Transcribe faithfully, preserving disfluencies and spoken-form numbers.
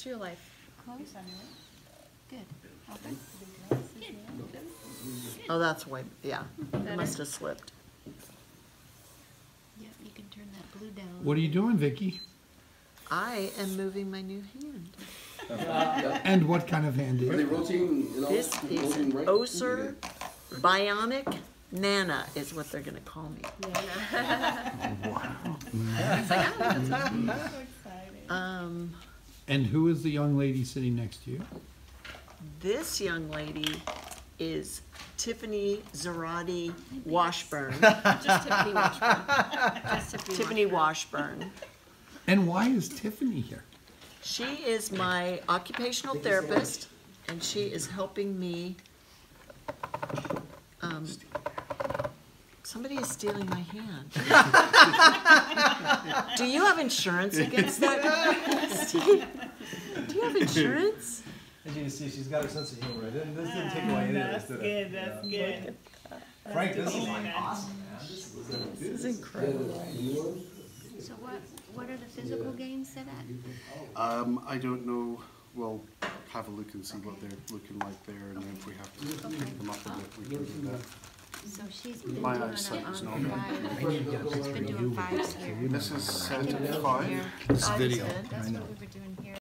What's your life? Close. Good. Open. Good. Oh, that's why, yeah, it Better? must have slipped. Yep, you can turn that blue down. What are you doing, Vicki? I am moving my new hand. And what kind of hand Are they is it? rotating, you know, This is rotating an right? Oser Bionic Nana is what they're gonna call me. Um, And who is the young lady sitting next to you? this young lady is Tiffani Zoradi Washburn. Just Tiffany Washburn. Just Tiffany, Tiffany Washburn. And why is Tiffany here? She is my occupational therapist, and she is helping me. Um, somebody is stealing my hand. Do you have insurance against that? Steve? Do you have insurance? As you can see, she's got her sense of humor. It didn't, this didn't take away any of this, That's did it? good, that's Yeah. good. Frank, this is like awesome, man. This is, uh, This is incredible. So what, what are the physical gains set at? Um, I don't know, we'll have a look and see what they're looking like there, and then if we have to take them up a bit, we can do that. So she's been My doing a, eyesight is on not five, she's been doing fives here. This is set Give it at a five. here. This Oh, video. good. That's what we were doing here.